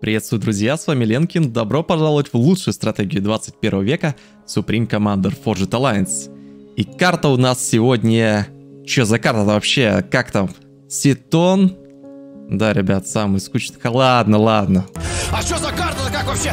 Приветствую, друзья, с вами Ленкин. Добро пожаловать в лучшую стратегию 21 века Supreme Commander Forged Alliance. И карта у нас сегодня... Чё за карта вообще? Как там? Ситон? Да, ребят, самый скучный. Ладно, ладно. А что за карта-то как вообще?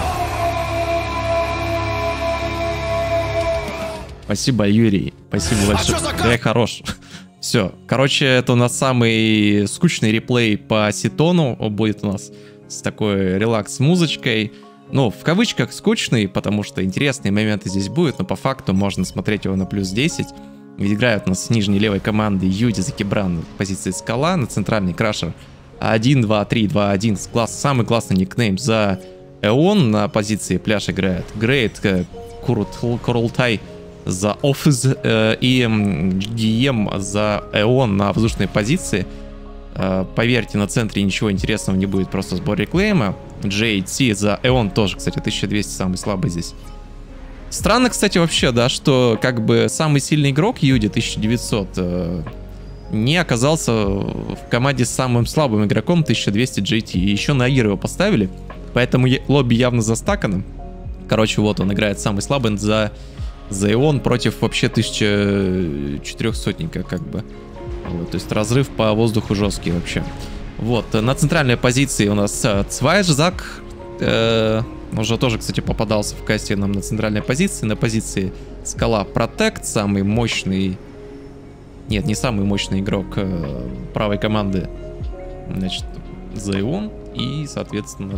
Спасибо, Юрий. Спасибо большое. Я хорош. Все. Короче, это у нас самый скучный реплей по Ситону. Он будет у нас с такой релакс-музычкой. Ну, в кавычках скучный, потому что интересные моменты здесь будут, но по факту можно смотреть его на плюс 10. Ведь играют у нас с нижней левой команды Юди за Кибран в позиции скала, на центральный крашер 1, 2, 3, 2, 1. Самый классный никнейм за Эон на позиции пляж играет. Грейт Курултай за Оффиз и GM за Эон на воздушной позиции. Поверьте, на центре ничего интересного не будет, просто сбор реклейма. JT за Эон тоже, кстати, 1200 самый слабый здесь. Странно, кстати, вообще, да, что как бы самый сильный игрок Юди 1900 не оказался в команде с самым слабым игроком 1200 GT. И еще на Агир его поставили, поэтому лобби явно застакано. Короче, вот он играет самый слабый за Эон против вообще 1400-ника, как бы. Вот, то есть разрыв по воздуху жесткий вообще. Вот, на центральной позиции у нас Цвайжзак. Уже тоже, кстати, попадался в касте нам на центральной позиции. На позиции Скала Протект, самый мощный... Нет, не самый мощный игрок правой команды. Значит, Зайон и, соответственно,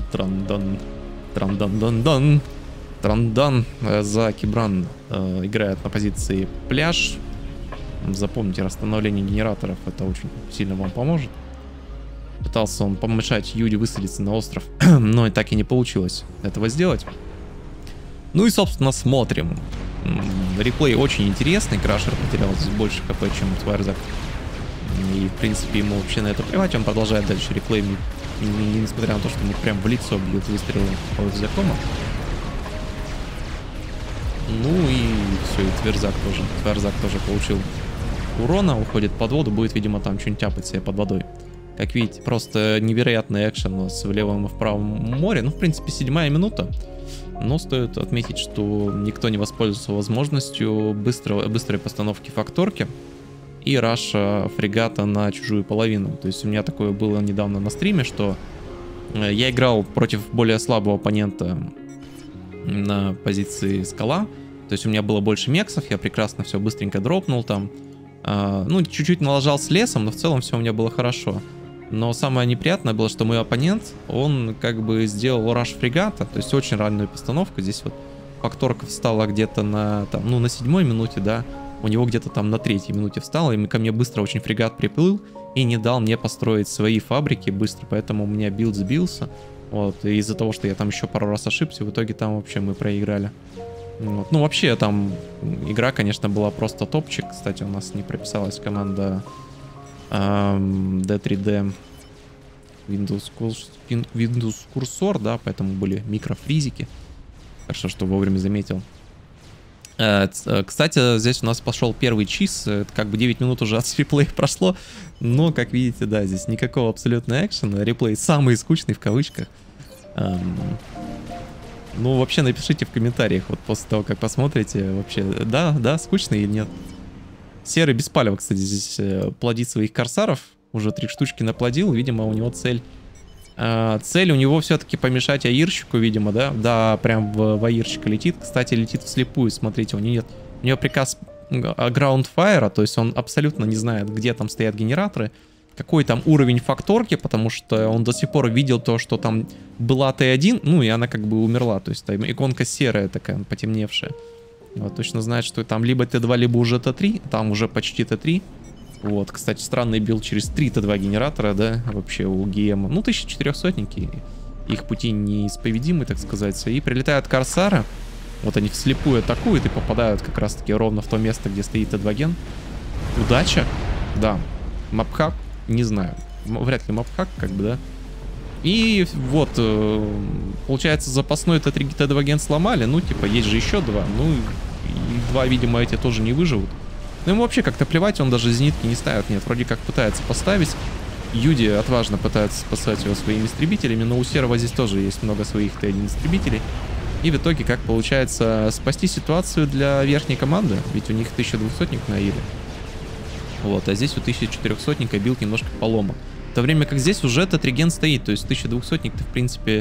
Трандан за Кибран играет на позиции Пляж. Запомните, расстановление генераторов, это очень сильно вам поможет. Пытался он помешать Юди высадиться на остров, но и так и не получилось этого сделать. Ну и, собственно, смотрим. Реплей очень интересный. Крашер потерял здесь больше хп, чем Твайрзак. И, в принципе, ему вообще на это плевать. Он продолжает дальше реплей, несмотря на то, что ему прям в лицо бьют выстрелы из Закома. Ну и все, и Твайрзак тоже получил урона, уходит под воду, будет, видимо, там что-нибудь тяпать себе под водой. Как видите, просто невероятный экшен у нас в левом и в правом море. Ну, в принципе, 7-я минута. Но стоит отметить, что никто не воспользовался возможностью быстрой постановки факторки и раша фрегата на чужую половину. То есть у меня такое было недавно на стриме, что я играл против более слабого оппонента на позиции скала. То есть у меня было больше мексов, я прекрасно все быстренько дропнул там. Ну, чуть-чуть налажал с лесом, но в целом все у меня было хорошо. Но самое неприятное было, что мой оппонент, он как бы сделал раш фрегата, то есть очень раннюю постановку. Здесь вот факторка встала где-то на, там, ну, на 7-й минуте, да. У него где-то там на 3-й минуте встала, и ко мне быстро очень фрегат приплыл и не дал мне построить свои фабрики быстро, поэтому у меня билд сбился. Вот, и из-за того, что я там еще пару раз ошибся, в итоге там вообще мы проиграли. Вот. Ну, вообще, там игра, конечно, была просто топчик. Кстати, у нас не прописалась команда D3D Windows курсор, да, поэтому были микрофризики. Хорошо, что вовремя заметил. Кстати, здесь у нас пошел первый чиз. Как бы 9 минут уже от реплея прошло. Но, как видите, да, здесь никакого абсолютно экшена. Реплей самый скучный в кавычках. Ну, вообще напишите в комментариях, вот после того, как посмотрите, вообще, да, скучно или нет. Серый Беспалево, кстати, здесь плодит своих корсаров. Уже 3 штучки наплодил, видимо, у него цель. Цель у него все-таки помешать аирщику, видимо, да? Да, прям в аирщика летит. Кстати, летит вслепую, смотрите, у него приказ Ground Fire, то есть он абсолютно не знает, где там стоят генераторы. Какой там уровень факторки, потому что он до сих пор видел то, что там была Т1, ну и она как бы умерла, то есть там иконка серая такая, потемневшая. Вот, точно знает, что там либо Т2, либо уже Т3, там уже почти Т3. Вот, кстати, странный билд через 3 Т2 генератора, да, вообще у ГМ. Ну, 1400-ники, их пути неисповедимы, так сказать. И прилетают корсары, вот они вслепую атакуют и попадают как раз-таки ровно в то место, где стоит Т2 ген. Удача, да, мапхак. Не знаю, вряд ли мапхак, как бы, да. И вот, получается, запасной Т3 Т2 ген сломали. Ну, типа, есть же еще 2. Ну, и 2, видимо, эти тоже не выживут. Ну, ему вообще как-то плевать, он даже зенитки не ставит. Нет, вроде как пытается поставить. Юди отважно пытается спасать его своими истребителями, но у Серого здесь тоже есть много своих Т1 истребителей. И в итоге, как получается, спасти ситуацию для верхней команды, ведь у них 1200-ник на Ире. Вот, а здесь у 1400-ника билд немножко поломан. В то время как здесь уже этот реген стоит, то есть 1200-ник-то, в принципе,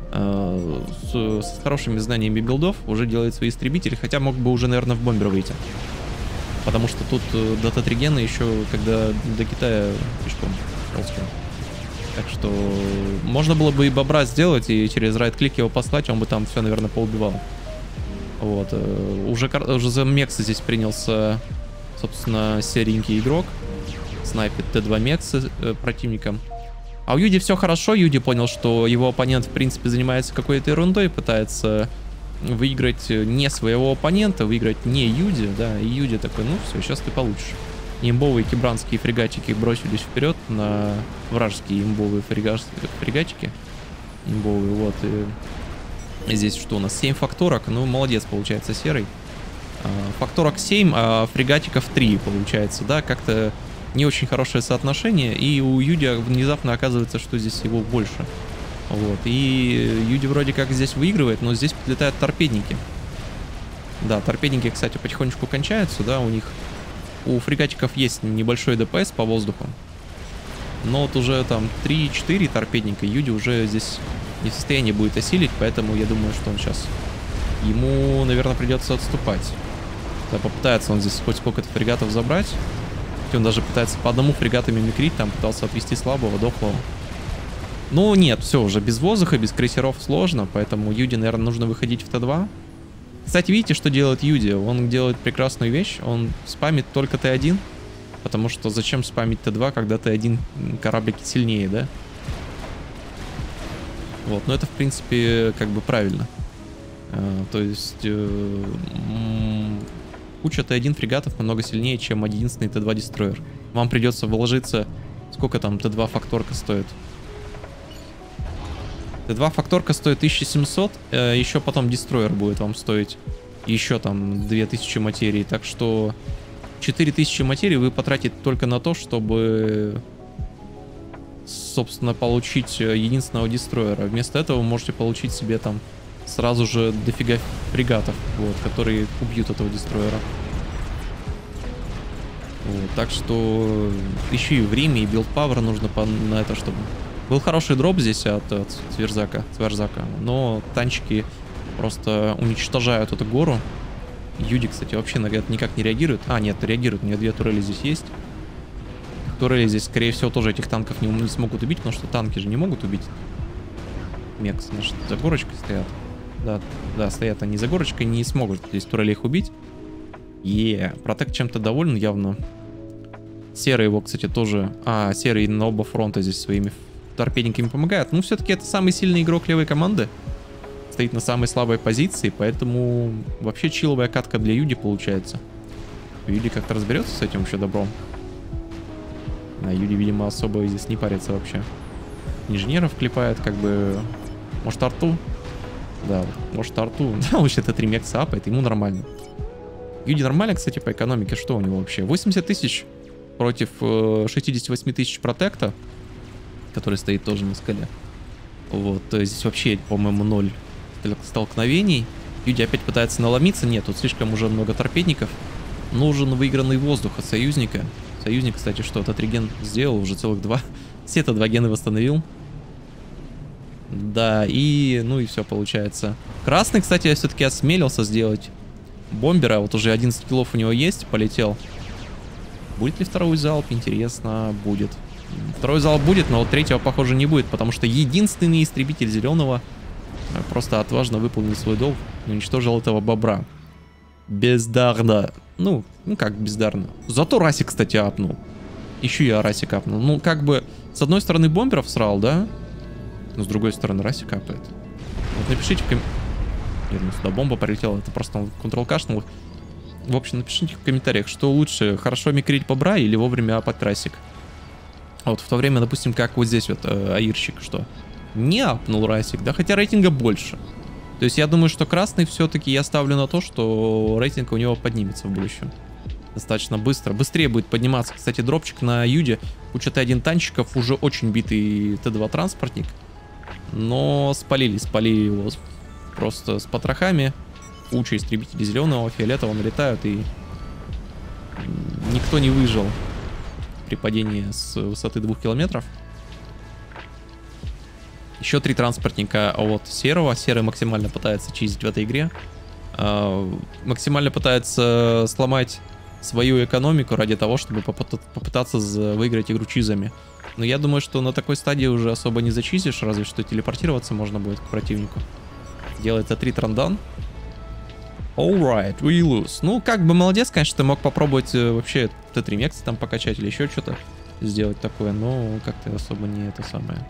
с хорошими знаниями билдов уже делает свои истребители, хотя мог бы уже, наверное, в бомбер выйти. Потому что тут до Татригена еще, когда до Китая пешком ползком. Так что можно было бы и бобра сделать, и через райт-клик его послать, он бы там все, наверное, поубивал. Вот. Уже за Мекса здесь принялся, собственно, серенький игрок. Снайпит Т2 Мекса противником. А у Юди все хорошо. Юди понял, что его оппонент, в принципе, занимается какой-то ерундой, пытается выиграть не своего оппонента, выиграть не Юди, да, и Юди такой, ну все, сейчас ты получишь. Имбовые кибранские фрегатчики бросились вперед на вражеские имбовые фрегатчики. Имбовые, вот. И здесь что у нас? 7 факторок. Ну, молодец, получается, серый. Факторок 7, а фрегатиков 3, получается, да, как-то не очень хорошее соотношение. И у Юди внезапно оказывается, что здесь его больше. Вот. И Юди вроде как здесь выигрывает, но здесь подлетают торпедники. Да, торпедники, кстати, потихонечку кончаются, да, у них... У фрегатиков есть небольшой ДПС по воздуху. Но вот уже там 3-4 торпедника Юди уже здесь не в состоянии будет осилить, поэтому я думаю, что он сейчас... Ему, наверное, придется отступать. Да, попытается он здесь хоть сколько-то фрегатов забрать. И он даже пытается по одному фрегатами микрить, там пытался отвести слабого, дохлого. Ну нет, все, уже без воздуха, без крейсеров сложно, поэтому Юди, наверное, нужно выходить в Т2. Кстати, видите, что делает Юди? Он делает прекрасную вещь, он спамит только Т1, потому что зачем спамить Т2, когда Т1 кораблики сильнее, да? Вот, но это, в принципе, как бы правильно. То есть, куча Т1 фрегатов намного сильнее, чем единственный Т2 дестройер. Вам придется вложиться... Сколько там Т2 факторка стоит? Т2 факторка стоит 1700, еще потом дестройер будет вам стоить еще там 2000 материй, так что 4000 материй вы потратите только на то, чтобы, собственно, получить единственного дестройера. Вместо этого вы можете получить себе там сразу же дофига фрегатов, вот, которые убьют этого дестройера. Вот, так что еще и время, и билд-пауэр нужно на это, чтобы... Был хороший дроп здесь от Цверзака, но танчики просто уничтожают эту гору. Юди, кстати, вообще на это никак не реагирует. А, нет, реагирует, у меня 2 турели здесь есть. Турели здесь, скорее всего, тоже этих танков не смогут убить, потому что танки же не могут убить. Мекс, значит, за горочкой стоят. Да, стоят они за горочкой, не смогут здесь турели их убить. Протек чем-то доволен явно. Серый его, кстати, тоже... Серый на оба фронта здесь своими торпедниками помогает. Ну, все-таки это самый сильный игрок левой команды. Стоит на самой слабой позиции, поэтому вообще чиловая катка для Юди получается. Юди как-то разберется с этим еще добром. Юди, видимо, особо здесь не парится вообще. Инженеров клепает, как бы... Может, арту? Да, может, арту. Да, вообще-то 3 мекса апает, ему нормально. Юди нормально, кстати, по экономике. Что у него вообще? 80 тысяч против 68 тысяч протекта, который стоит тоже на скале. Вот, то есть здесь вообще, по-моему, 0 столкновений. Юди опять пытается наломиться. Нет, тут слишком уже много торпедников. Нужен выигранный воздух от союзника. Союзник, кстати, что этот реген сделал уже целых 2. Все это 2 гена восстановил. Да, и... Ну и все получается. Красный, кстати, я все-таки осмелился сделать бомбера. Вот уже 11 киллов у него есть, полетел. Будет ли второй залп? Интересно, будет. Второй залп будет, но вот третьего, похоже, не будет, потому что единственный истребитель зеленого просто отважно выполнил свой долг и уничтожил этого бобра. Бездарно. Ну как бездарно. Зато Расик, кстати, апнул. Еще и Расик апнул. Ну, как бы, с одной стороны бомберов срал, да? Но с другой стороны Расик апает. Вот напишите в комментариях. Нет, ну сюда бомба прилетела, это просто он контрол кашнул. В общем, напишите в комментариях, что лучше, хорошо микрить бобра или вовремя апать Расик. Вот в то время, допустим, как вот здесь вот Аирщик, что не апнул Расик, да, хотя рейтинга больше. То есть я думаю, что красный все-таки я ставлю на то, что рейтинг у него поднимется в будущем. достаточно быстро. Быстрее будет подниматься. Кстати, дропчик на Юде. Куча Т1 танчиков, уже очень битый Т2 транспортник. Но спалили его просто с потрохами. Куча истребителей зеленого, фиолетового налетают, и никто не выжил при падении с высоты 2 километров. Еще 3 транспортника от серого. Серый максимально пытается чистить в этой игре. Максимально пытается сломать свою экономику ради того, чтобы попытаться выиграть игру чизами. Но я думаю, что на такой стадии уже особо не зачизишь, разве что телепортироваться можно будет к противнику. Делается 3 трандан. Alright, we lose. Ну, как бы молодец, конечно, ты мог попробовать вообще Т3 мексы там покачать или еще что-то сделать такое, но как-то особо не это самое.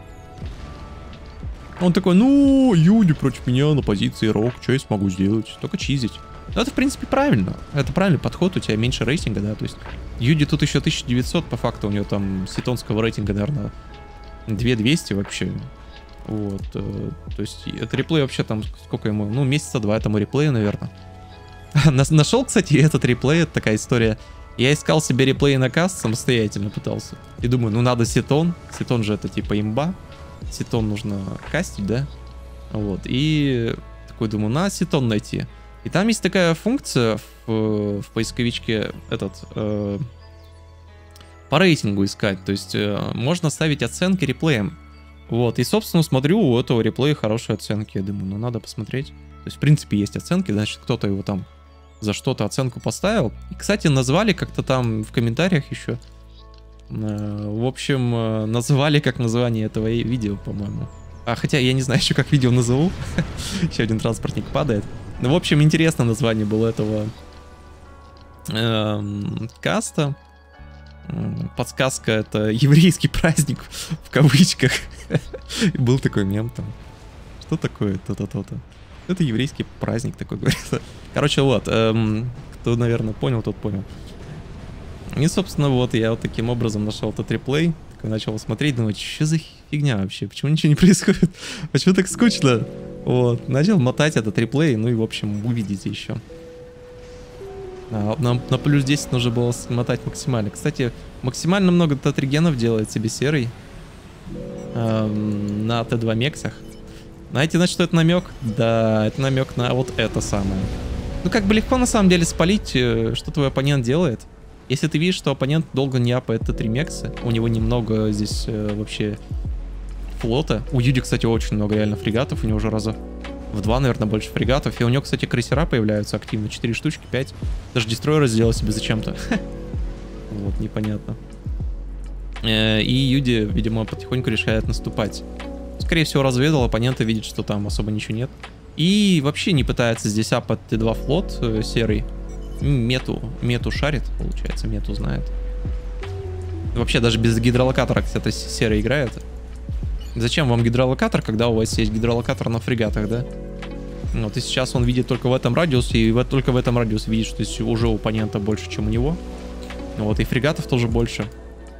Он такой, ну, Юди против меня на позиции Рок, что я смогу сделать? Только чизить. Ну, это, в принципе, правильно. Это правильный подход, у тебя меньше рейтинга, да, то есть Юди тут еще 1900, по факту, у него там ситонского рейтинга, наверное, 2200 вообще. Вот, то есть это реплей вообще там, сколько ему, ну, месяца 2 этому реплею, наверное. Нашел, кстати, этот реплей, это такая история. Я искал себе реплей на каст, самостоятельно пытался. И думаю, ну, надо ситон. Ситон же это типа имба. Ситон нужно кастить, да? Вот, и такой думаю, надо ситон найти. И там есть такая функция в поисковичке, по рейтингу искать. То есть можно ставить оценки реплеем. Вот, и, собственно, смотрю, у этого реплея хорошие оценки. Я думаю, ну, надо посмотреть. То есть, в принципе, есть оценки, значит, кто-то его там за что-то оценку поставил. И, кстати, назвали как-то там в комментариях еще. В общем, назвали как название этого видео, по-моему. А хотя я не знаю еще, как видео назову. Еще один транспортник падает. Ну, в общем, интересное название было этого каста. Подсказка — это еврейский праздник в кавычках. Был такой мем там. Что такое то-то-то-то? Это еврейский праздник такой, говорится. Короче, вот. Кто, наверное, понял, тот понял. И, собственно, вот я вот таким образом нашел этот реплей. Такой начал смотреть, думаю, что за фигня вообще? Почему ничего не происходит? Почему так скучно? Вот. Начал мотать этот реплей, ну и, в общем, увидите еще. На плюс 10 нужно было смотать максимально. Кстати, максимально много тетригенов делает себе серый на Т2 мексах. Знаете, на что это намек? Да, это намек на вот это самое. Ну, как бы легко на самом деле спалить, что твой оппонент делает. Если ты видишь, что оппонент долго не апает Т3 мексы, у него немного здесь вообще флота. У Юди, кстати, очень много реально фрегатов, у него уже раза в 2, наверное, больше фрегатов. И у него, кстати, крейсера появляются активно. 4 штучки, 5. Даже дестройеры сделал себе зачем-то. Вот, непонятно. И Юди, видимо, потихоньку решает наступать. Скорее всего, разведал, оппонента видит, что там особо ничего нет. И вообще не пытается здесь апать Т2 флот серый. Мету шарит, получается, мету знает. Вообще даже без гидролокатора, кстати, серый играет. Зачем вам гидролокатор, когда у вас есть гидролокатор на фрегатах, да? Вот и сейчас он видит только в этом радиусе, и только в этом радиусе видит, что уже у оппонента больше, чем у него. Вот, и фрегатов тоже больше.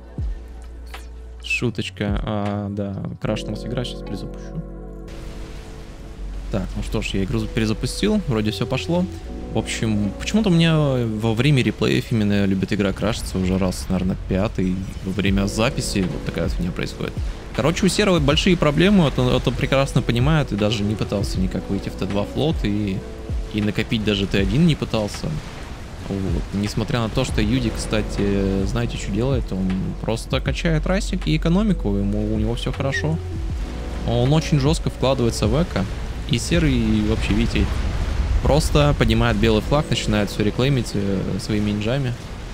Шуточка. Да, крашнулась игра, сейчас перезапущу. Так, ну что ж, я игру перезапустил, вроде все пошло. В общем, почему-то у меня во время реплеев именно любит игра крашиться уже раз, наверное, 5-й. Во время записи вот такая фигня происходит. Короче, у серого большие проблемы, это прекрасно понимает, и даже не пытался никак выйти в Т2 флот, и накопить даже Т1 не пытался. Вот. Несмотря на то, что Юди, кстати, знаете, что делает? Он просто качает расик и экономику, у него все хорошо. Он очень жестко вкладывается в эко, и серый вообще, видите, просто поднимает белый флаг, начинает все реклеймить своими нинджами.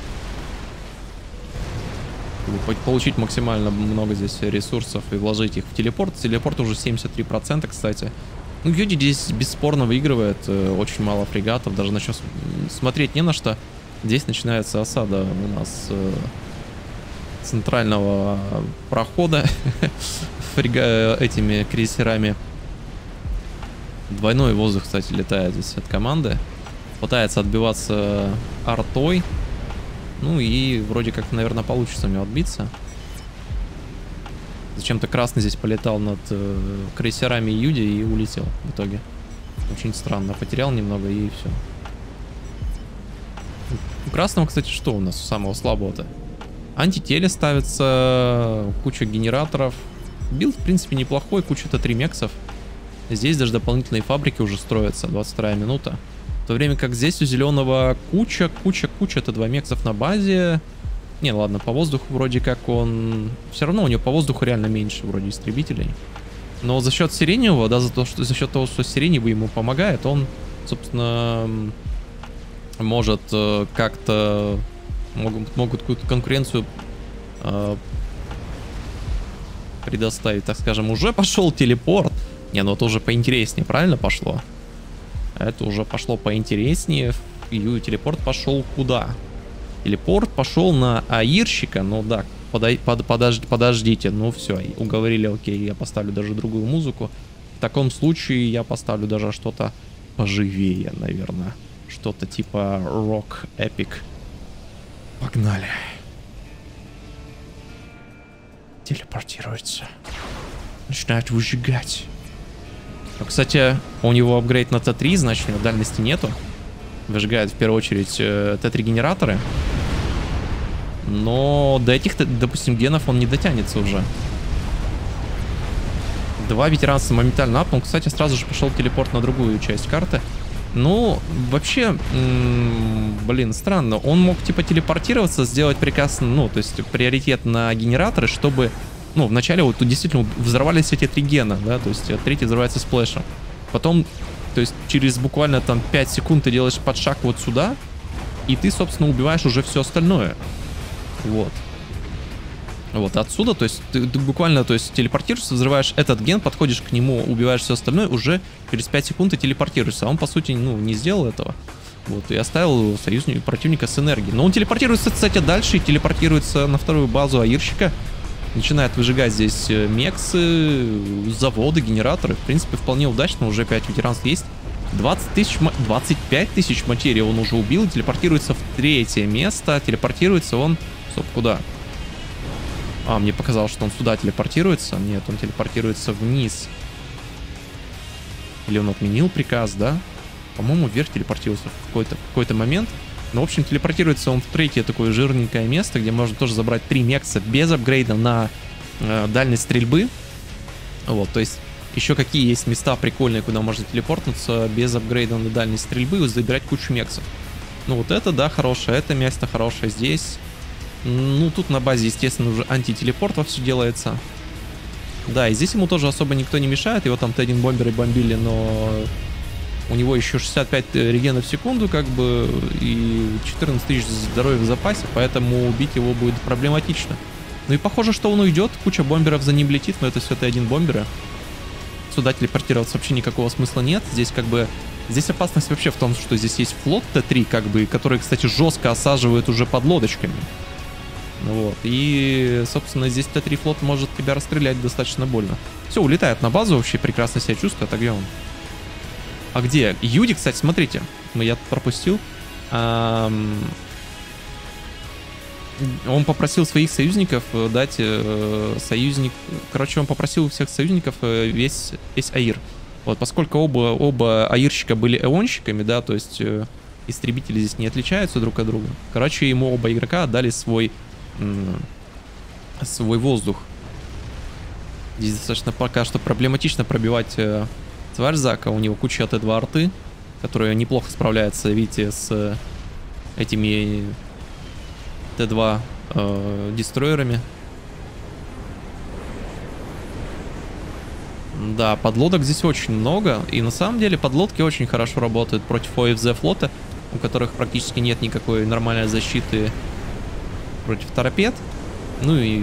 Получить максимально много здесь ресурсов и вложить их в телепорт. Телепорт уже 73%, кстати. Ну, Юди здесь бесспорно выигрывает. Очень мало фрегатов. Даже начнем смотреть не на что. Здесь начинается осада у нас центрального прохода этими крейсерами. Двойной воздух, кстати, летает здесь от команды. Пытается отбиваться артой. Ну и вроде как, наверное, получится у него отбиться. Зачем-то красный здесь полетал над крейсерами Юди и улетел в итоге. Очень странно. Потерял немного и все. У красного, кстати, что у нас у самого слабого-то? Антителе ставится, куча генераторов. Билд, в принципе, неплохой, куча Т3 мексов. Здесь даже дополнительные фабрики уже строятся, 22 минута. В то время как здесь у зеленого куча Т2 мексов на базе. Не, ладно, по воздуху вроде как он... Все равно у него по воздуху реально меньше вроде истребителей. Но за счет сиреневого, да, за счет того, что сиреневый ему помогает, он, собственно, может как-то... Могут какую-то конкуренцию предоставить, так скажем. Уже пошел телепорт. Не, ну это уже поинтереснее, правильно пошло? Это уже пошло поинтереснее. И телепорт пошел куда? Телепорт пошел на аирщика. Ну да, подождите. Ну все, уговорили, окей, я поставлю даже другую музыку. В таком случае я поставлю даже что-то поживее, наверное. Что-то типа Rock Epic. Погнали. Телепортируется. Начинает выжигать. Ну, кстати, у него апгрейд на Т3, значит, у него дальности нету. Выжигает в первую очередь Т3 генераторы. Но до этих, допустим, генов он не дотянется уже. 2 ветеранства моментально апнул. Кстати, сразу же пошел телепорт на другую часть карты. Ну, вообще, блин, странно. Он мог, типа, телепортироваться, сделать приказ, ну, то есть приоритет на генераторы, чтобы, ну, вначале вот тут действительно взорвались эти 3 гена, да, то есть третий взрывается сплэшем. Потом, то есть через буквально там 5 секунд ты делаешь подшаг вот сюда, и ты, собственно, убиваешь уже все остальное. Вот. Вот, отсюда, то есть ты буквально, то есть телепортируешься, взрываешь этот ген, подходишь к нему, убиваешь все остальное, уже через 5 секунд ты телепортируешься. А он, по сути, ну, не сделал этого. Вот, и оставил союзника, противника с энергией. Но он телепортируется, кстати, дальше и телепортируется на вторую базу аирщика. Начинает выжигать здесь мексы, заводы, генераторы. В принципе, вполне удачно, уже 5 ветеранств есть. 25 тысяч материи он уже убил, телепортируется в 3-е место. Телепортируется он, стоп, куда? А, мне показалось, что он сюда телепортируется. Нет, он телепортируется вниз. Или он отменил приказ, да? По-моему, вверх телепортировался в какой-то момент. Но, в общем, телепортируется он в 3-е такое жирненькое место, где можно тоже забрать 3 мекса без апгрейда на дальность стрельбы. Вот, то есть еще какие есть места прикольные, куда можно телепортнуться без апгрейда на дальность стрельбы и забирать кучу мексов. Ну вот это, да, хорошее, это место хорошее здесь. Ну, тут на базе, естественно, уже антителепорт вовсю делается. Да, и здесь ему тоже особо никто не мешает. Его там Т1 бомберы бомбили, но у него еще 65 регенов в секунду, как бы, и 14 тысяч здоровья в запасе, поэтому убить его будет проблематично. Ну и похоже, что он уйдет. Куча бомберов за ним летит, но это все Т1 бомберы. Сюда телепортироваться вообще никакого смысла нет. Здесь как бы... Здесь опасность вообще в том, что здесь есть флот Т3, как бы, который, кстати, жестко осаживает уже под лодочками. Вот, и, собственно, здесь Т3 флот может тебя расстрелять достаточно больно. Все, улетает на базу, вообще прекрасно себя чувствует. А где он? А где? Юди, кстати, смотрите. Я пропустил. Он попросил своих союзников дать союзник... Короче, он попросил у всех союзников весь аир. Вот, поскольку оба аирщика были эонщиками, да, то есть истребители здесь не отличаются друг от друга. Короче, ему оба игрока отдали свой воздух. Здесь достаточно пока что проблематично пробивать Цварзака. У него куча Т2 арты, которые неплохо справляются, видите, с этими Т2 дестройерами. Да, подлодок здесь очень много. И на самом деле подлодки очень хорошо работают против ОФЗ флота, у которых практически нет никакой нормальной защиты против торпед. Ну и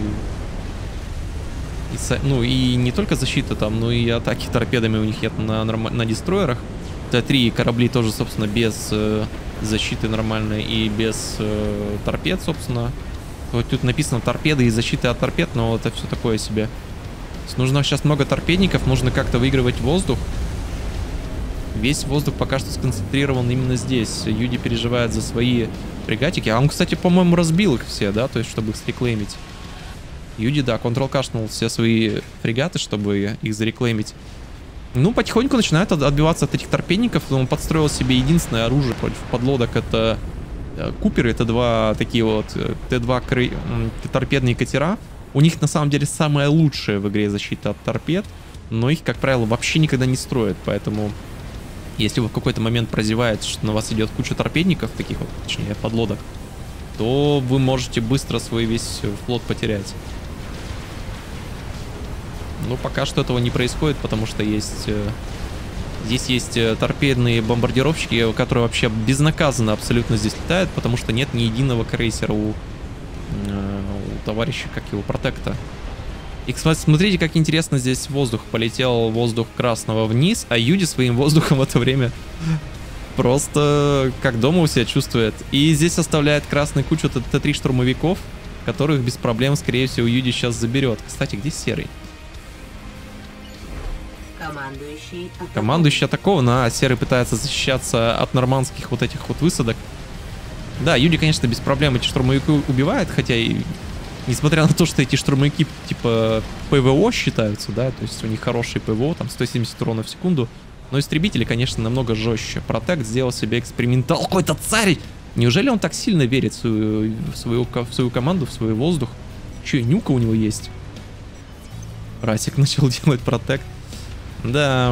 не только защита там, но и атаки торпедами у них нет на дестройерах. Т3 корабли тоже, собственно, без защиты нормальной и без торпед, собственно. Вот тут написано торпеды и защиты от торпед, но это все такое себе. Нужно сейчас много торпедников, нужно как-то выигрывать воздух. Весь воздух пока что сконцентрирован именно здесь. Юди переживает за свои фрегатики. А он, кстати, по-моему, разбил их все, да? То есть, чтобы их зареклеймить. Юди, да, контрол-кашнул все свои фрегаты, чтобы их зареклеймить. Ну, потихоньку начинает отбиваться от этих торпедников. Он подстроил себе единственное оружие против подлодок. Это Куперы — это два такие вот Т2 торпедные катера. У них на самом деле самая лучшая в игре защита от торпед, но их, как правило, вообще никогда не строят, поэтому если вы в какой-то момент прозеваете, что на вас идет куча торпедников, таких вот, точнее, подлодок, то вы можете быстро свой весь флот потерять. Но пока что этого не происходит, потому что здесь есть торпедные бомбардировщики, которые вообще безнаказанно абсолютно здесь летают, потому что нет ни единого крейсера у товарища, как его, Протекта. И, смотрите, как интересно здесь воздух. Полетел воздух красного вниз, а Юди своим воздухом в это время просто как дома у себя чувствует. И здесь оставляет красный кучу Т3 штурмовиков, которых без проблем, скорее всего, Юди сейчас заберет. Кстати, где серый? Командующий атакован, а серый пытается защищаться от нормандских вот этих вот высадок. Да, Юди, конечно, без проблем эти штурмовики убивает, хотя и несмотря на то, что эти штурмовики типа ПВО считаются, да, то есть у них хороший ПВО, там 170 урона в секунду, но истребители, конечно, намного жестче. Протект сделал себе экспериментал. Какой-то царь! Неужели он так сильно верит в свою команду, в свой воздух? Че, нюка у него есть? Расик начал делать Протект. Да.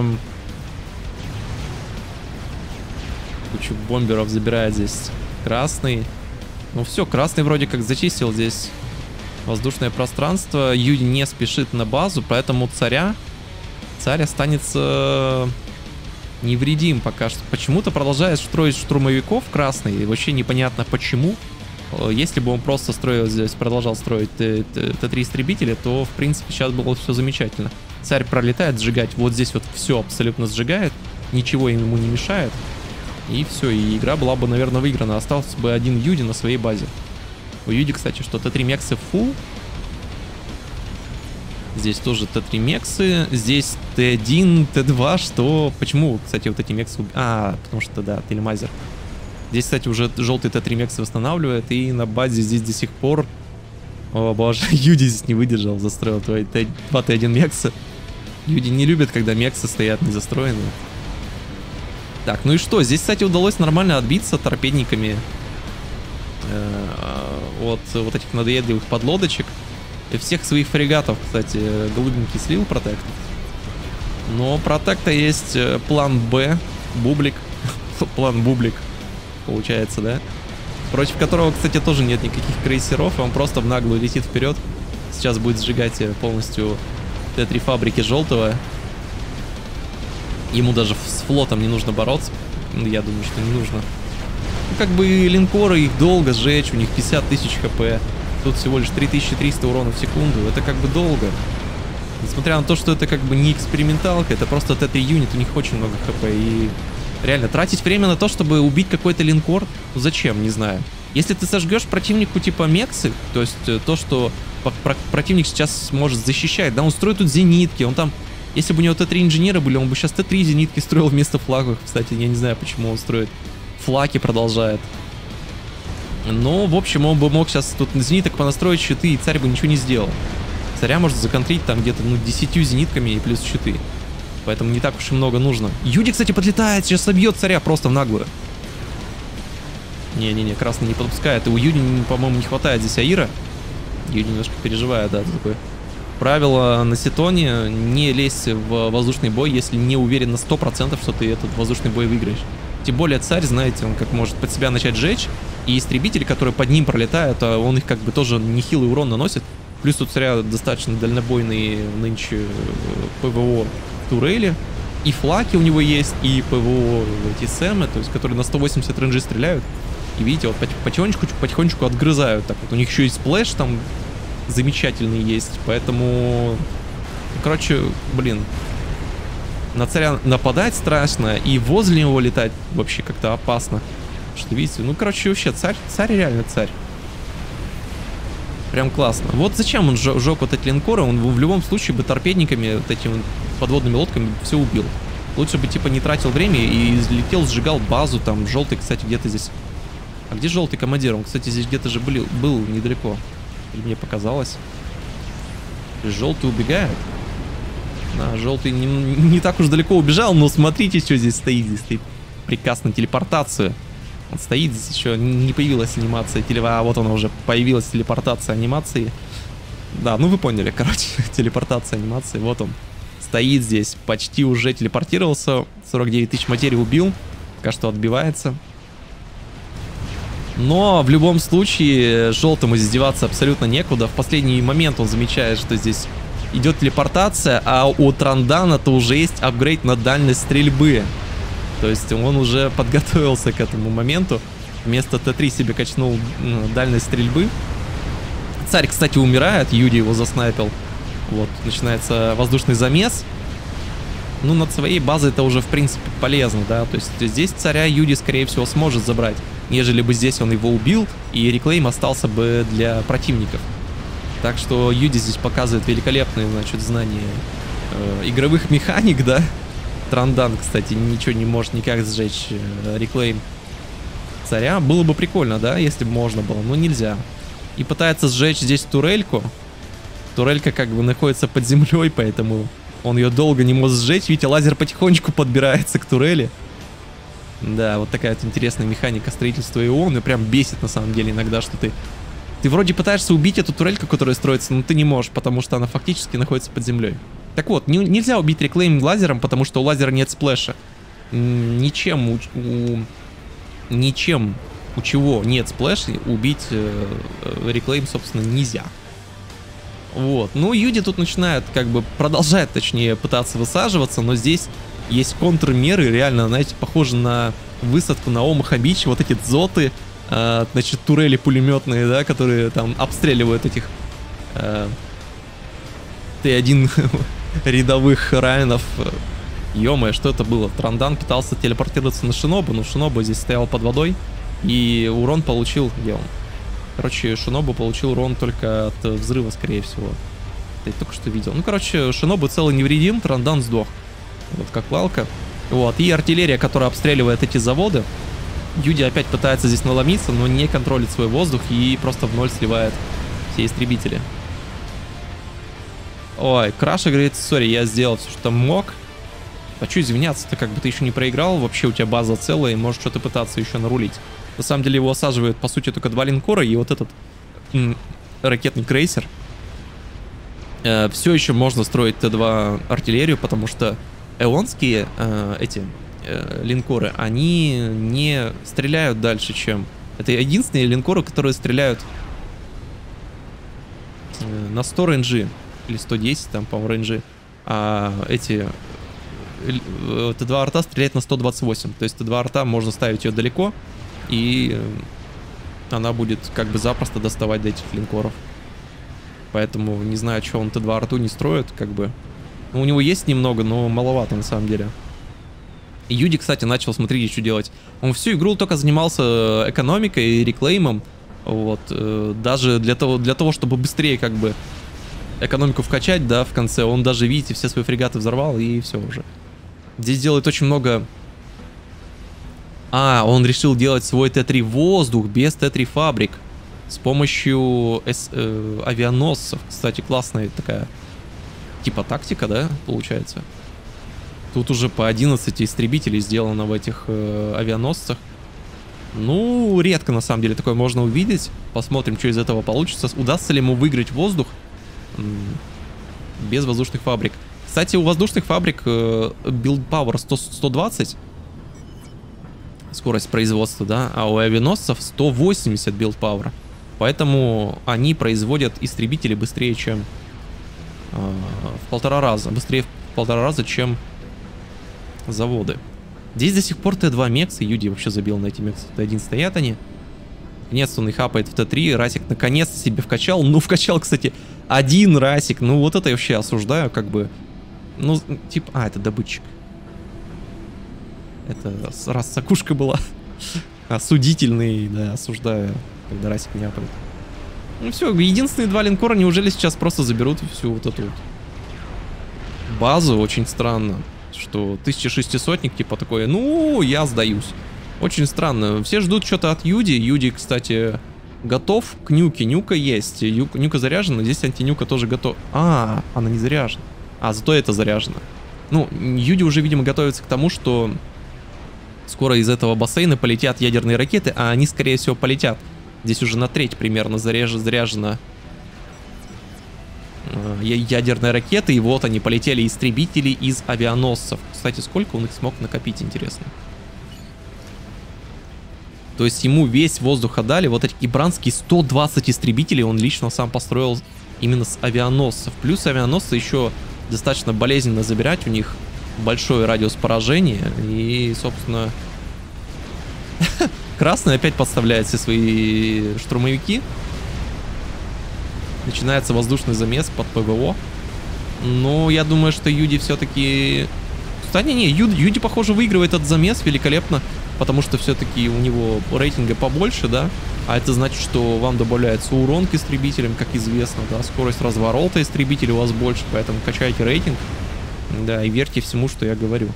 Кучу бомберов забирает здесь красный. Ну все, красный вроде как зачистил здесь воздушное пространство. Юди не спешит на базу, поэтому царь останется невредим пока что. Почему-то продолжает строить штурмовиков красный, и вообще непонятно почему. Если бы он просто строил здесь, продолжал строить Т3 истребителя, то в принципе сейчас было все замечательно. Царь пролетает, сжигать вот здесь вот все абсолютно сжигает, ничего ему не мешает. И все, и игра была бы, наверное, выиграна. Остался бы один Юди на своей базе. У Юди, кстати, что Т3 мексы фул. Здесь тоже Т3 мексы. Здесь Т1, Т2, что... Почему, кстати, вот эти мексы... потому что, да, Телемайзер. Здесь, кстати, уже желтый Т3 мексы восстанавливает. И на базе здесь до сих пор... О, боже, Юди здесь не выдержал. Застроил твои Т2, Т1 мексы. Юди не любят, когда мексы стоят незастроенные. Так, ну и что? Здесь, кстати, удалось нормально отбиться торпедниками от вот этих надоедливых подлодочек. И всех своих фрегатов, кстати, голубенький слил Протект. Но у Протекта есть план Б, Бублик. План Бублик, получается, да? Против которого, кстати, тоже нет никаких крейсеров. И он просто в наглую летит вперед. Сейчас будет сжигать полностью Т3 фабрики желтого. Ему даже с флотом не нужно бороться. Я думаю, что не нужно. Ну, как бы линкоры, их долго сжечь, у них 50 тысяч хп. Тут всего лишь 3300 урона в секунду. Это как бы долго. Несмотря на то, что это как бы не эксперименталка, это просто Т3 юнит, у них очень много хп. И реально, тратить время на то, чтобы убить какой-то линкор, ну зачем, не знаю. Если ты сожгешь противнику типа мексы, то есть то, что противник сейчас может защищать, да, он строит тут зенитки, он там... Если бы у него Т3 инженера были, он бы сейчас Т3 зенитки строил вместо флагов. Кстати, я не знаю, почему он строит. Флаги продолжает. Но, в общем, он бы мог сейчас тут зениток понастроить щиты, и царь бы ничего не сделал. Царя может законтрить там где-то, 10 зенитками и плюс щиты. Поэтому не так уж и много нужно. Юди, кстати, подлетает, сейчас собьет царя просто в наглую. Не-не-не, красный не подпускает. И у Юди, по-моему, не хватает здесь Аира. Юди немножко переживает, да, такое. Правило на Сетоне: не лезь в воздушный бой, если не уверен на 100%, что ты этот воздушный бой выиграешь. Тем более царь, знаете, он как может под себя начать жечь, и истребители, которые под ним пролетают, он их как бы тоже нехилый урон наносит. Плюс у царя достаточно дальнобойные нынче ПВО турели, и флаки у него есть, и ПВО эти сэмы, то есть которые на 180 рейнджи стреляют. И видите, вот потихонечку отгрызают. Так вот, у них еще и сплэш там замечательный есть, поэтому, короче, блин, на царя нападать страшно, и возле него летать вообще как-то опасно. Что видите, ну, короче, вообще царь реально царь. Прям классно. Вот зачем он сжег вот эти линкоры, он в любом случае бы торпедниками, вот этими подводными лодками все убил. Лучше бы, типа, не тратил время и летел, сжигал базу, там, желтый, кстати, где-то здесь. А где желтый командир? Он, кстати, здесь где-то же был недалеко. Или мне показалось? Желтый убегает. Да, желтый не так уж далеко убежал, но смотрите, что здесь стоит. Здесь стоит приказ на телепортацию. Он стоит, здесь еще не появилась анимация, а вот она уже появилась, телепортация анимации. Да, ну вы поняли, короче, телепортация анимации, вот он. Стоит здесь, почти уже телепортировался, 49 тысяч материи убил, пока что отбивается. Но в любом случае желтому издеваться абсолютно некуда. В последний момент он замечает, что здесь идет телепортация, а у Трандана-то уже есть апгрейд на дальность стрельбы. То есть он уже подготовился к этому моменту. Вместо Т3 себе качнул дальность стрельбы. Царь, кстати, умирает, Юди его заснайпил. Вот, начинается воздушный замес. Ну, над своей базой это уже, в принципе, полезно, да. То есть здесь царя Юди, скорее всего, сможет забрать, нежели бы здесь он его убил, и реклейм остался бы для противников. Так что Юди здесь показывает великолепные, значит, знания игровых механик, да. Трандан, кстати, ничего не может никак сжечь реклейм царя. Было бы прикольно, да, если бы можно было, но нельзя. И пытается сжечь здесь турельку. Турелька как бы находится под землей, поэтому он ее долго не может сжечь. Видите, лазер потихонечку подбирается к турели. Да, вот такая вот интересная механика строительства ИО. Меня прям бесит на самом деле иногда, что ты вроде пытаешься убить эту турельку, которая строится, но ты не можешь, потому что она фактически находится под землей. Так вот, нельзя убить реклейм лазером, потому что у лазера нет сплэша. Ничем, у чего нет сплэша, убить реклейм, собственно, нельзя. Вот. Ну, Юди тут начинает, как бы, продолжает, точнее, пытаться высаживаться, но здесь есть контрмеры, реально, знаете, похоже на высадку на Омаха-Бич, вот эти дзоты, значит, турели пулеметные, да, которые там обстреливают этих Т1 рядовых райнов. Ё-моё, что это было? Трандан пытался телепортироваться на Шинобу, но Шинобу здесь стоял под водой, и урон получил, где он? Короче, Шинобу получил урон только от взрыва, скорее всего. Я только что видел. Ну, короче, Шинобу целый невредим, Трандан сдох. Вот как лалка. Вот, и артиллерия, которая обстреливает эти заводы. Юди опять пытается здесь наломиться, но не контролит свой воздух и просто в ноль сливает все истребители. Ой, Краша говорит, сори, я сделал все, что мог. А что извиняться-то, как бы ты еще не проиграл, вообще у тебя база целая, и можешь что-то пытаться еще нарулить. На самом деле его осаживают, по сути, только 2 линкора и вот этот ракетный крейсер. Все еще можно строить Т2 артиллерию, потому что эонские линкоры, они не стреляют дальше, чем... Это единственные линкоры, которые стреляют на 100 рейнджи. Или 110, там, по-моему, рейнджи. А эти... Т2 арта стреляет на 128. То есть Т2 арта можно ставить ее далеко, и она будет как бы запросто доставать до этих линкоров. Поэтому не знаю, что он Т2 арту не строит, как бы. Ну, у него есть немного, но маловато на самом деле. И Юди, кстати, начал, смотрите, что делать. Он всю игру только занимался экономикой и реклеймом. Вот. Даже для того, чтобы быстрее как бы экономику вкачать, да, в конце. Он даже, видите, все свои фрегаты взорвал, и все уже. Здесь делает очень много... он решил делать свой Т3 воздух без Т3 фабрик. С помощью авианосцев. Кстати, классная такая типа тактика, да, получается. Тут уже по 11 истребителей сделано в этих авианосцах. Ну, редко на самом деле такое можно увидеть. Посмотрим, что из этого получится. Удастся ли ему выиграть воздух без воздушных фабрик. Кстати, у воздушных фабрик build power 120 скорость производства, да, а у авианосцев 180 build power. Поэтому они производят истребители быстрее, чем в 1,5 раза. Быстрее в 1,5 раза, чем заводы. Здесь до сих пор Т2 мекс, и Юди вообще забил на эти мексы. Т1 стоят они. Наконец-то он их хапает в Т3. Расик наконец-то себе вкачал. Ну, вкачал, кстати, 1 Расик. Ну, вот это я вообще осуждаю, как бы. Ну, типа... это добытчик. Это раз сакушка была. Осудительный, да, осуждаю, когда Расик не хапает. Ну все, единственные 2 линкора, неужели сейчас просто заберут всю вот эту вот базу? Очень странно, что 1600-ник типа такой, ну, я сдаюсь. Очень странно. Все ждут что-то от Юди. Юди, кстати, готов к нюке. Нюка есть. Нюка заряжена, здесь антинюка тоже готов. Она не заряжена. Зато это заряжено. Ну, Юди уже, видимо, готовится к тому, что Скоро из этого бассейна полетят ядерные ракеты, а они, скорее всего, полетят. Здесь уже на треть примерно заряжена ядерные ракеты, и вот они полетели истребители из авианосцев. Кстати, сколько он их смог накопить, интересно. То есть ему весь воздух отдали, вот эти гибранские 120 истребителей он лично сам построил именно с авианосцев. Плюс авианосцы еще достаточно болезненно забирать, у них большой радиус поражения, и, собственно, красный опять подставляет все свои штурмовики. Начинается воздушный замес под ПВО. Но я думаю, что Юди все-таки... Кстати, не, Юди, похоже, выигрывает этот замес великолепно, потому что все-таки у него рейтинга побольше, да? А это значит, что вам добавляется урон к истребителям, как известно, да? Скорость разворота истребителей у вас больше, поэтому качайте рейтинг. Да, и верьте всему, что я говорю.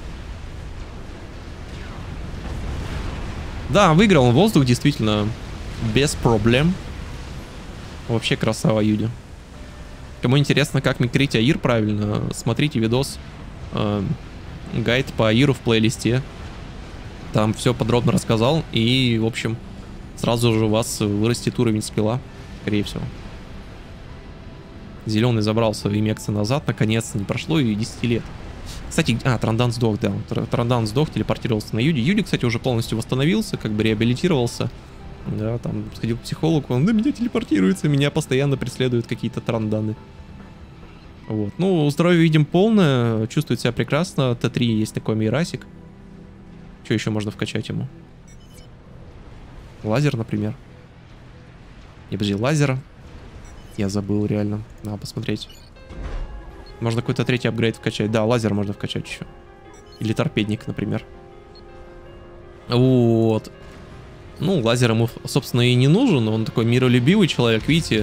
Да, выиграл он воздух, действительно, без проблем. Вообще красава Юди. Кому интересно, как микрить Аир правильно, смотрите видос, гайд по Аиру в плейлисте. Там все подробно рассказал, и, в общем, сразу же у вас вырастет уровень скилла, скорее всего. Зеленый забрал свои мексы назад, наконец-то, не прошло и 10 лет. Кстати, Трандан сдох, да, Трандан сдох, телепортировался на Юди. Юди, кстати, уже полностью восстановился, как бы реабилитировался. Да, там сходил к психологу, он на меня телепортируется, меня постоянно преследуют какие-то транданы. Вот, ну, здоровье, видим, полное, чувствует себя прекрасно. Т3 есть такой мирасик. Что еще можно вкачать ему? Лазер, например. Не, подожди, лазера. Я забыл, реально. Надо посмотреть. Можно какой-то третий апгрейд вкачать. Да, лазер можно вкачать еще. Или торпедник, например. Вот. Ну, лазер ему, собственно, и не нужен. Он такой миролюбивый человек, видите.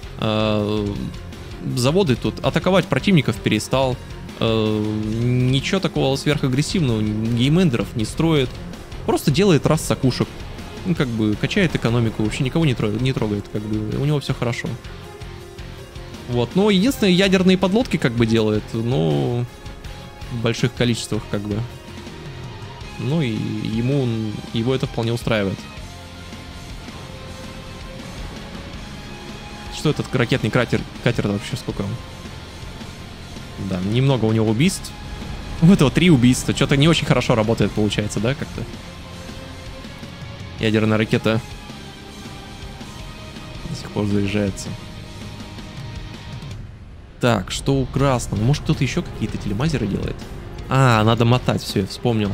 Заводы тут. Атаковать противников перестал. Ничего такого сверхагрессивного геймендеров не строит. Просто делает раз сакушек. Ну, как бы, качает экономику. Вообще никого не трогает. Как бы, у него все хорошо. Вот. Но единственное, ядерные подлодки как бы делает. Но в больших количествах, как бы. Ну, и его это вполне устраивает. Что этот ракетный катер вообще, сколько он? Да, немного у него убийств. У этого 3 убийства. Что-то не очень хорошо работает, получается, да, как-то? Ядерная ракета до сих пор заряжается. Так, что у красного? Может, кто-то еще какие-то телемазеры делает? А, надо мотать, все, я вспомнил.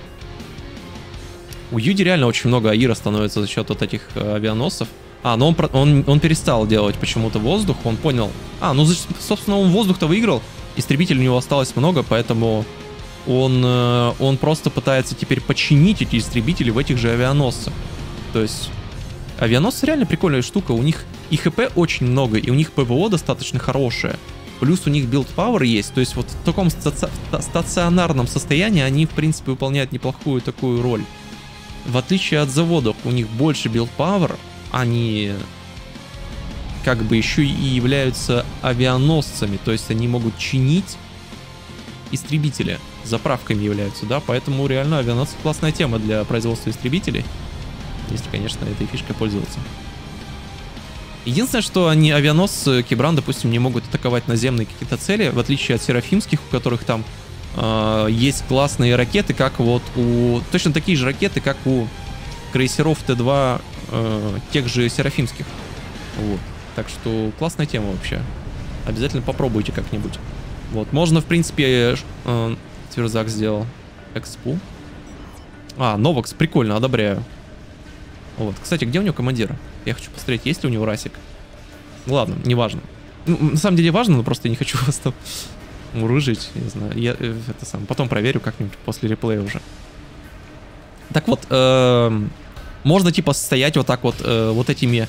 У Юди реально очень много Аира становится за счет вот этих авианосцев. А, но он перестал делать почему-то воздух, он понял. А, ну, собственно, он воздух-то выиграл. Истребителей у него осталось много, поэтому он просто пытается теперь починить эти истребители в этих же авианосцах. То есть авианосцы реально прикольная штука, у них и ХП очень много, и у них ПВО достаточно хорошее. Плюс у них билд пауэр есть, то есть вот в таком стационарном состоянии они, в принципе, выполняют неплохую такую роль. В отличие от заводов, у них больше билд пауэр, они как бы еще и являются авианосцами, то есть они могут чинить истребители, заправками являются, да, поэтому реально авианосцы классная тема для производства истребителей, если, конечно, этой фишкой пользоваться. Единственное, что они, авианосцы Кибран, допустим, не могут атаковать наземные какие-то цели, в отличие от серафимских, у которых там есть классные ракеты, как вот точно такие же ракеты, как у крейсеров Т2 тех же серафимских. Вот. Так что классная тема вообще. Обязательно попробуйте как-нибудь. Вот. Можно, в принципе, Тверзак сделал экспу. А, Новакс, прикольно, одобряю. Вот. Кстати, где у него командир? Я хочу посмотреть, есть ли у него расик. Ладно, неважно. Ну, на самом деле важно, но просто я не хочу вас там урыжить. Не знаю. Я это сам. Потом проверю как-нибудь после реплея уже. Так вот, можно типа стоять вот так вот, вот этими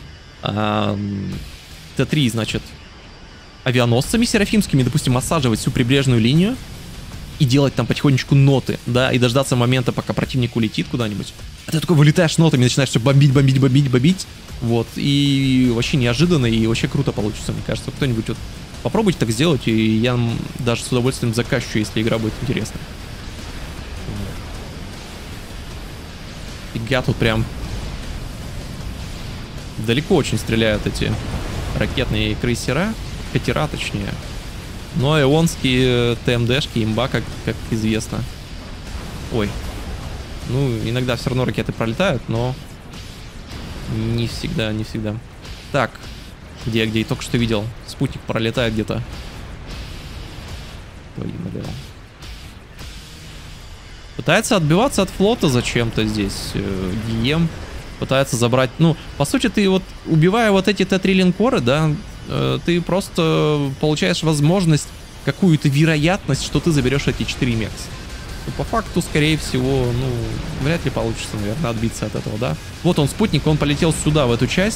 Т3, значит, авианосцами серафимскими, допустим, осаживать всю прибрежную линию и делать там потихонечку ноты, да, и дождаться момента, пока противник улетит куда-нибудь. А ты такой вылетаешь нотами, начинаешь все бомбить, вот, и вообще неожиданно, и вообще круто получится, мне кажется. Кто-нибудь вот попробуйте так сделать, и я даже с удовольствием закачу, если игра будет интересна. Фига, тут прям далеко очень стреляют эти ракетные крейсера, катера точнее. Но ионские ТМДшки имба, как известно. Ой. Ну, иногда все равно ракеты пролетают, но не всегда, не всегда. Так, где я только что видел. Спутник пролетает где-то. Твою налево. Пытается отбиваться от флота зачем-то здесь. Дием пытается забрать. Ну, по сути, ты вот, убивая вот эти Т-3 линкоры, да, ты просто получаешь возможность, какую-то вероятность, что ты заберешь эти 4 мекс. Ну, по факту, скорее всего, ну, вряд ли получится, наверное, отбиться от этого, да. Вот он, спутник, он полетел сюда, в эту часть.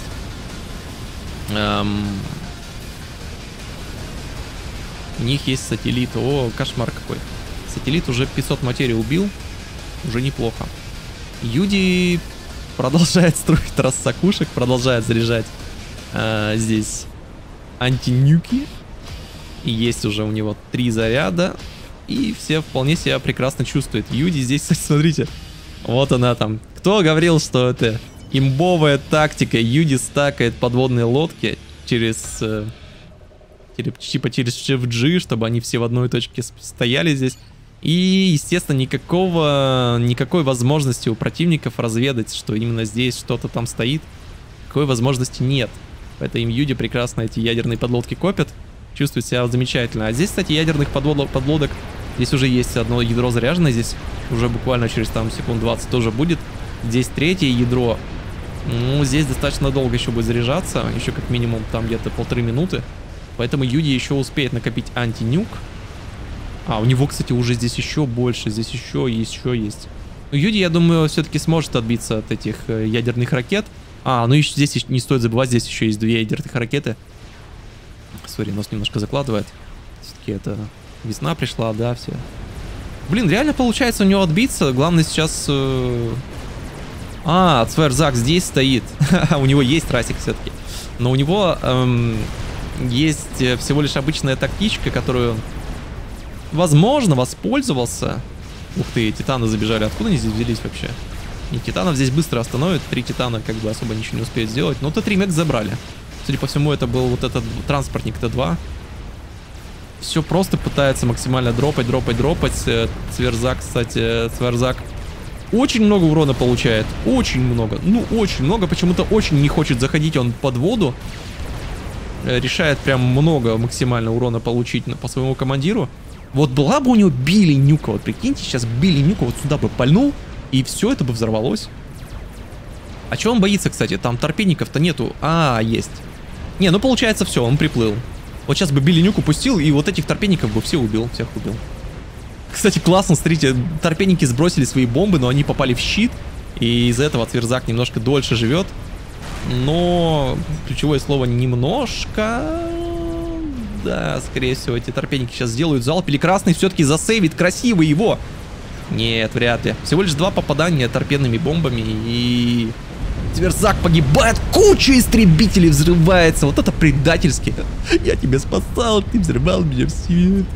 У них есть сателлит. О, кошмар какой. Сателлит уже 500 материи убил. Уже неплохо. Юди продолжает строить трассакушек, продолжает заряжать здесь антинюки. И есть уже у него 3 заряда. И все вполне себя прекрасно чувствуют. Юди здесь, кстати, смотрите. Вот она там. Кто говорил, что это имбовая тактика? Юди стакает подводные лодки через... типа через FG, чтобы они все в одной точке стояли здесь. И, естественно, никакой возможности у противников разведать, что именно здесь что-то там стоит. Такой возможности нет. Поэтому Юди прекрасно эти ядерные подлодки копят. Чувствует себя замечательно. А здесь, кстати, ядерных подлодок. Здесь уже есть одно ядро заряженное. Здесь уже буквально через там секунд 20 тоже будет. Здесь 3-е ядро. Ну, здесь достаточно долго еще будет заряжаться. Еще как минимум там где-то 1,5 минуты. Поэтому Юди еще успеет накопить антинюк. А, у него, кстати, уже здесь еще больше. Здесь еще есть. Но Юди, я думаю, все-таки сможет отбиться от этих ядерных ракет. А, ну и здесь не стоит забывать, здесь еще есть 2 ядерных ракеты. Сори, нос немножко закладывает. Все-таки это весна пришла, да, все. Блин, реально получается у него отбиться. Главное сейчас... Цверзак здесь стоит. У него есть трассик все-таки. Но у него есть всего лишь обычная тактичка, которую он, возможно, воспользовался. Ух ты, титаны забежали. Откуда они здесь взялись вообще? И титанов здесь быстро остановят. 3 титана как бы особо ничего не успеют сделать. Но Т-3 мекс забрали. Судя по всему, это был вот этот транспортник Т-2. Все просто пытается максимально дропать. Цверзак, кстати, Цверзак очень много урона получает. Очень много. Ну, очень много. Почему-то очень не хочет заходить он под воду. Решает прям много максимально урона получить по своему командиру. Вот была бы у него Билли Нюка. Вот прикиньте, сейчас Билли Нюка вот сюда бы пальнул, и все это бы взорвалось. А чего он боится, кстати? Там торпедников-то нету. А, есть. Не, ну получается все, он приплыл. Вот сейчас бы Билли Нюк упустил, и вот этих торпедников бы всех убил. Кстати, классно, смотрите, торпедники сбросили свои бомбы, но они попали в щит. И из-за этого Цверзак немножко дольше живет. Но ключевое слово немножко... Да, скорее всего, эти торпедники сейчас сделают залп. Или красный все-таки засейвит красиво его. Нет, вряд ли. Всего лишь 2 попадания торпедными бомбами, и... Цверзак погибает, куча истребителей взрывается. Вот это предательски. Я тебя спасал, ты взрывал меня в свет.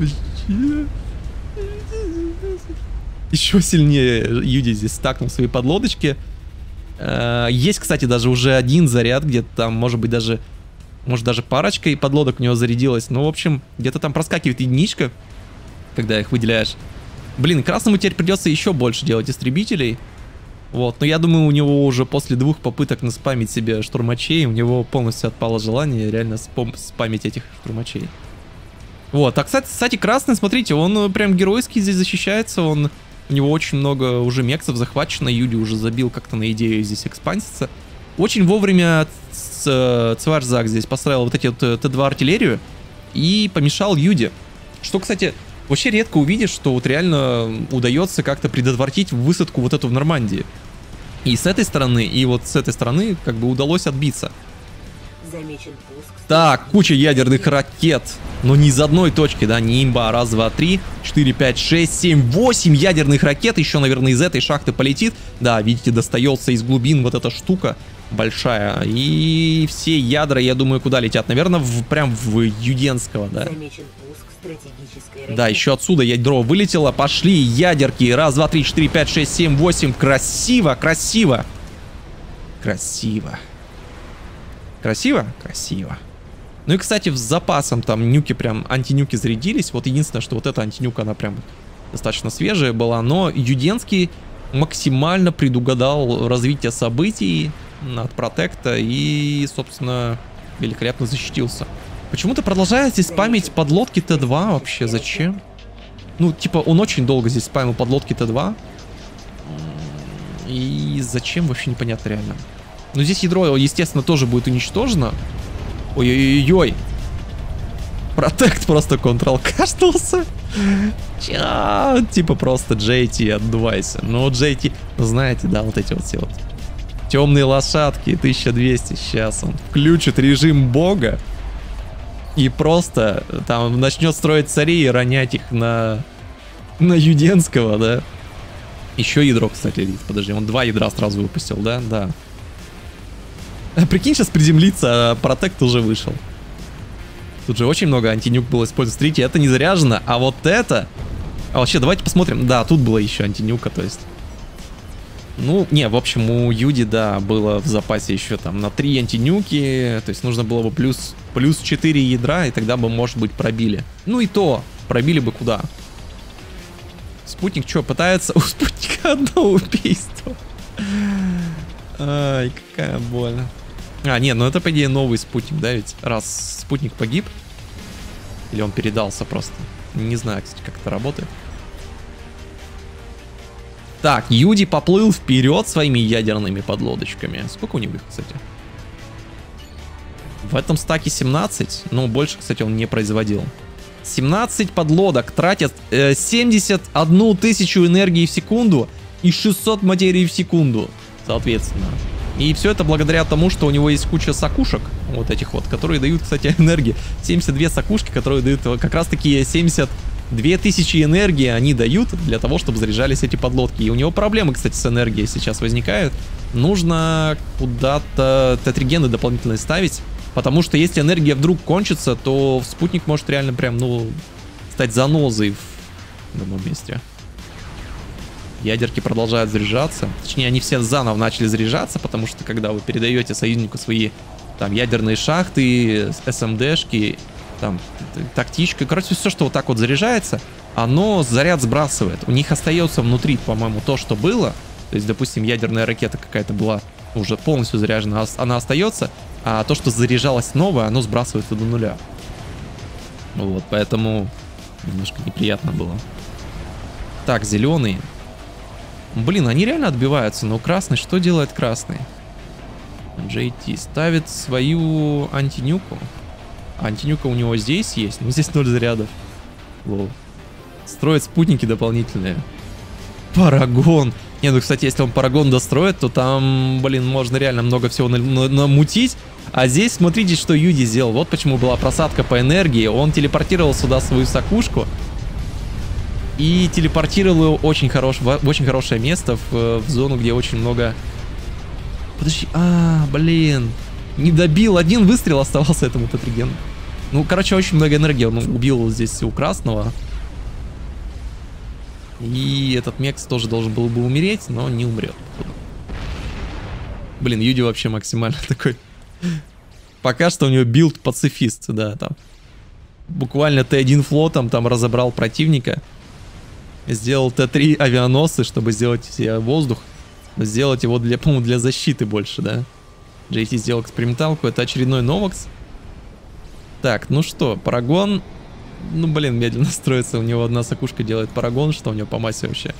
Еще сильнее Юди здесь стакнул свои подлодочки. Есть, кстати, даже уже 1 заряд, где-то там, может даже парочка и подлодок у него зарядилась. Ну, в общем, где-то там проскакивает единичка, когда их выделяешь. Блин, красному теперь придется еще больше делать истребителей. Вот, но я думаю, у него уже после 2 попыток наспамить себе штурмачей, у него полностью отпало желание реально спамить этих штурмачей. Вот, а кстати, красный, смотрите, он прям геройски здесь защищается, у него очень много уже мексов захвачено, Юди уже забил как-то на идею здесь экспанситься. Очень вовремя Цверзак здесь поставил вот эти вот Т-2 артиллерию и помешал Юди. Что, кстати, вообще редко увидишь, что вот реально удается как-то предотвратить высадку вот эту в Нормандии. И с этой стороны, и вот с этой стороны как бы удалось отбиться. Замечен пуск. Так, куча ядерных ракет. Но не из одной точки, да, не имба. Раз, два, три, 4, 5, 6, 7, 8 ядерных ракет. Еще, наверное, из этой шахты полетит. Да, видите, достается из глубин вот эта штука большая. И все ядра, я думаю, куда летят? Наверное, прям в Юденского, да. Замечен пуск стратегической ракеты. Да, еще отсюда ядро вылетело. Пошли ядерки. Раз, два, три, 4, 5, 6, 7, 8. Красиво, красиво. Красиво. Красиво? Красиво. Ну и, кстати, с запасом там нюки прям, антинюки зарядились. Вот единственное, что вот эта антинюка, она прям достаточно свежая была. Но Юденский максимально предугадал развитие событий от протекта и, собственно, великолепно защитился. Почему-то продолжаете спамить подлодки Т2 вообще? Зачем? Ну, типа, он очень долго здесь спамил подлодки Т2. И зачем, вообще непонятно реально. Но здесь ядро, естественно, тоже будет уничтожено. Ой-ой-ой-ой. Протект просто контрол-кашнулся. Типа просто JT, отдувайся. Ну, JT, знаете, да, вот эти вот все вот темные лошадки, 1200. Сейчас он включит режим бога. И просто там начнет строить царей и ронять их на Юденского, да. Еще ядро, кстати, летит. Подожди, он 2 ядра сразу выпустил, да? Да. Прикинь, сейчас приземлиться, а протект уже вышел. Тут же очень много антинюк было использовано. Смотрите, это не заряжено, а вот это... А вообще, давайте посмотрим. Да, тут было еще антинюка, то есть... Ну, не, в общем, у Юди, да, было в запасе еще там на 3 антинюки. То есть нужно было бы плюс 4 ядра, и тогда бы, может быть, пробили. Ну и то, пробили бы куда? Спутник что, пытается? У спутника одно убийство. Ай, какая больно. А, нет, ну это, по идее, новый спутник, да, ведь? Раз спутник погиб. Или он передался просто. Не знаю, кстати, как это работает. Так, Юди поплыл вперед своими ядерными подлодочками. Сколько у него их, кстати? В этом стаке 17. Ну, больше, кстати, он не производил. 17 подлодок тратят 71 тысячу энергии в секунду и 600 материи в секунду, соответственно. И все это благодаря тому, что у него есть куча сакушек, вот этих вот, которые дают, кстати, энергии. 72 сакушки, которые дают как раз таки 72 тысячи энергии они дают для того, чтобы заряжались эти подлодки. И у него проблемы, кстати, с энергией сейчас возникают. Нужно куда-то тетригены дополнительные ставить, потому что если энергия вдруг кончится, то спутник может реально прям, ну, стать занозой в одном месте. Ядерки продолжают заряжаться. Точнее, они все заново начали заряжаться, потому что когда вы передаете союзнику свои там ядерные шахты, СМДшки, там тактичка, короче, все, что вот так вот заряжается, оно заряд сбрасывает. У них остается внутри, по-моему, то, что было. То есть, допустим, ядерная ракета какая-то была уже полностью заряжена, она остается, а то, что заряжалось новое, оно сбрасывается до нуля. Вот, поэтому немножко неприятно было. Так, зеленый. Блин, они реально отбиваются, но красный, что делает красный? JT ставит свою антинюку. Антинюка у него здесь есть, но здесь 0 зарядов. Лол. Строит спутники дополнительные. Парагон. Не, ну, кстати, если он Парагон достроит, то там, блин, можно реально много всего намутить. А здесь смотрите, что Юди сделал. Вот почему была просадка по энергии. Он телепортировал сюда свою сакушку. И телепортировал его в очень хорошее место, в зону, где очень много... Подожди, блин. Не добил, один выстрел оставался этому тетригену. Ну, короче, очень много энергии он убил здесь у красного. И этот Мекс тоже должен был бы умереть, но не умрет. Блин, Юди вообще максимально такой... Пока что у него билд пацифист, да, там. Буквально Т1 флотом там разобрал противника. Сделал Т3 авианосцы, чтобы сделать себе воздух. Сделать его для, по-моему, для защиты больше, да. JT сделал эксперименталку, это очередной Новакс. Так, ну что, Парагон. Ну, блин, медленно строится. У него одна сакушка делает Парагон. Что у него по массе вообще?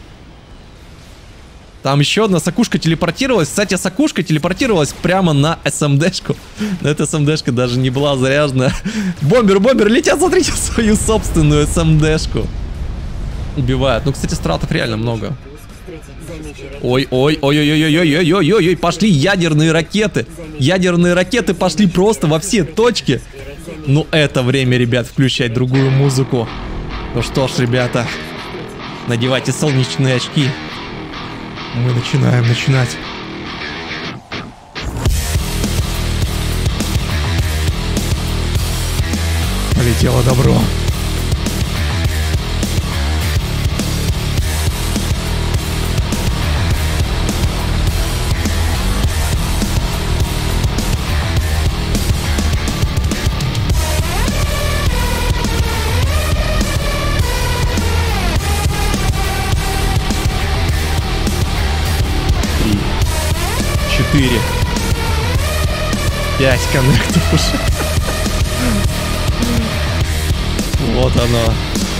Там еще одна сакушка телепортировалась. Кстати, сакушка телепортировалась прямо на СМДшку. Но эта СМДшка даже не была заряжена. Бомбер, летят, смотрите, свою собственную СМДшку. Убивают. Ну, кстати, стратов реально много. Ой-ой-ой-ой-ой-ой-ой-ой-ой, пошли ядерные ракеты. Ядерные ракеты пошли просто во все точки. Ну, это время, ребят, включать другую музыку. Ну что ж, ребята, надевайте солнечные очки. Мы начинаем начинать. Полетело добро. Три, 4, 5 коннектов уже. Вот оно.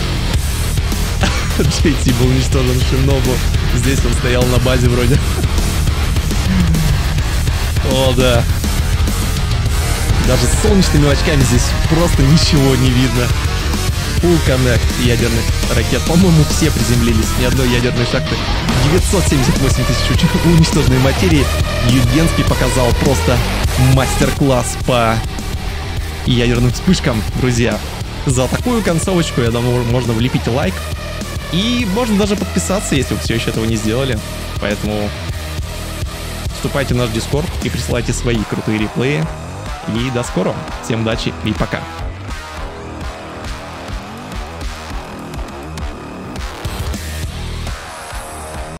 JT был уничтожен Шинобу. Здесь он стоял на базе вроде. О, да. Даже с солнечными очками здесь просто ничего не видно. Full Connect ядерных ракет. По-моему, все приземлились. Ни одной ядерной шахты. 978 тысяч уничтоженной материи. Югенский показал просто мастер-класс по ядерным вспышкам, друзья. За такую концовочку, я думаю, можно влепить лайк. И можно даже подписаться, если вы все еще этого не сделали. Поэтому вступайте в наш Discord и присылайте свои крутые реплеи. И до скорого. Всем удачи и пока.